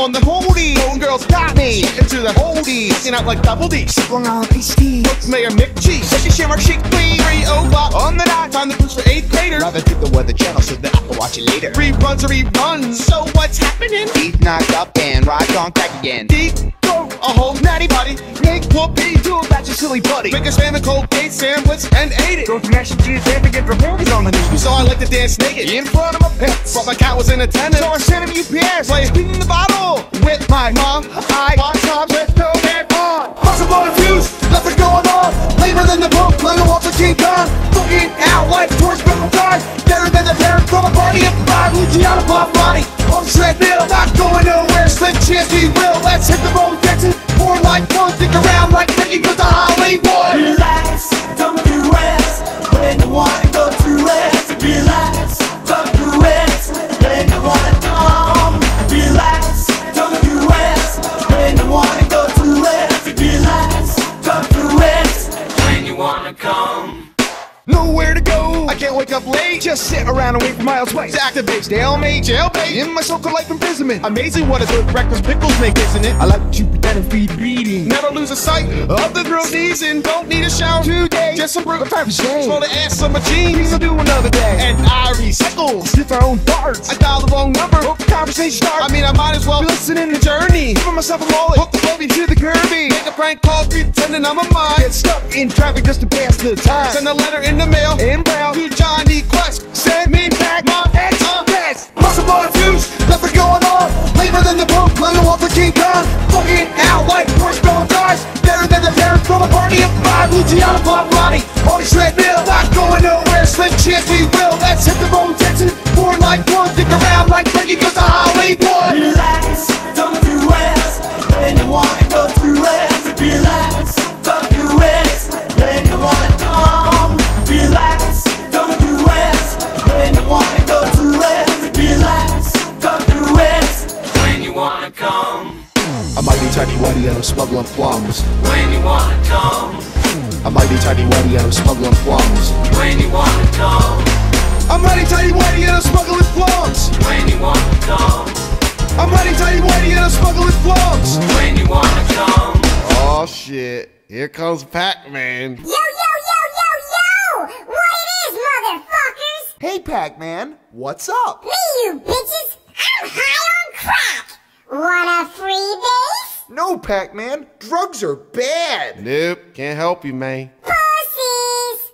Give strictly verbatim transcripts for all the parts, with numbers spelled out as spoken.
on the holdie. Golden girls got me into the holdie. Hanging out like double D. Sipping on iced tea. Looks Mayor Mick Cheese. Sushi shimmer chic clean. Three o'clock on the dot. Time to push for eighth graders. Rather take the weather channel so that I can watch it later. Reruns or reruns. So what's happening? Teeth knocked up and rock on crack again. Deep throat, a whole natty body. Make whoopee, do a batch of silly buddy. Make a spam and cold cake sandwich and ate it. Go to mashed cheese and get reporters on the news. So I like to dance naked in front of my pets. But my cat was in attendance, so I sent him U P S. Play spinning the bottle with my mom. I bought times with no head on. Possible on a fuse, nothing going on. Later than the boat, Lego Walter King Kong. Looking out like torch purple guys. Better than the parents from a party of five. Luciano Pavarotti on the treadmill. Not going nowhere, slim chance we will. Let's hit the road, Texas. More like one, stick around like Mickey goes to Hollywood. Relax, don't do rest. When you wanna go to rest. Relax, don't do rest. When you wanna come. Relax, don't do rest. When you wanna go to rest. Relax, don't do rest. When you wanna come. Nowhere to go, I can't wake up late. Just sit around and wait for miles away. To activate, stalemate, jailbait. In my so-called life imprisonment. Amazing what a good breakfast pickles make, isn't it? I like to pretend and feed beating. Never lose a sight of the girl knees and don't need a shower today. Just some brute. Time for shame. Roll the ass on my jeans. We'll do another day. And I recycle. Sniff our own farts. I dial the wrong number. Hope the conversation starts. I mean, I might as well be listening to journey. Giving myself a mullet. Hook the Kobe to the Kirby. Make a prank call, pretending I'm a mime. Get stuck in traffic just to pass the time. Send a letter in the mail. In brown. To Johnny Quest. Send me back my ex. Uh, Yes. Muscle on a fuse. Nothing going on. Later than the boat. Lego Walter King Kong. Fucking out like horse bone guys. Better than the parents from a party of five. Luciano Pavarotti on the treadmill. Not going nowhere. Slim chance we will. Let's hit the road, Texas. More like one. Stick around like Mickey goes to Hollywood. Relax, don't do rest. When you wanna go to rest. Relax, don't do rest. When you wanna come. Relax, don't do rest. When you wanna go to rest. Relax, don't do rest. When you wanna come. I might be tiny whitey and I'm smuggling plums. When you wanna come. I might be tiny whitey and I'm smuggling plums. When you wanna come. I'm ready, tidy whitey, and I'm smuggling plums. When you wanna come. I'm ready, tidy whitey, and I'm smuggling plums. When you wanna come. Oh shit, here comes Pac-Man. Yo, yo, yo, yo, yo! What it is, motherfuckers? Hey Pac-Man, what's up? Me, you bitches! I'm high on crack! Want a free base? No Pac-Man, drugs are bad. Nope, can't help you, man. Pussies!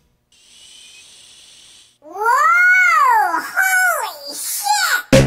Whoa! Holy shit!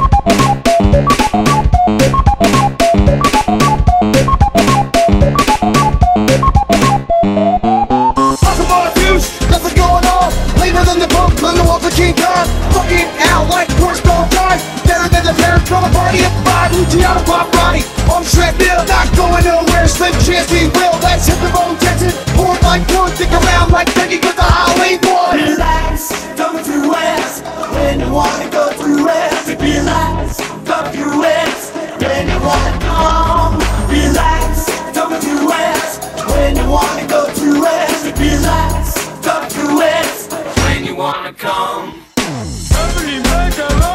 Awesome on a fuse, nothing going on. Later than the boat, Lego Walter King Kong. Fucking out like horse bone guys. Better than the parents from a party of five. Luciano Pavarotti on the treadmill. Not going nowhere, slim chance we will. Let's hit the road, Texas. Pour like one, stick around like Mickey goes to Hollywood. Relax, don't do rest. When you wanna go to rest. Relax, don't do rest. When you wanna come. Relax, don't do rest. When you wanna go to rest. Relax, don't do rest. When you wanna come. Every make a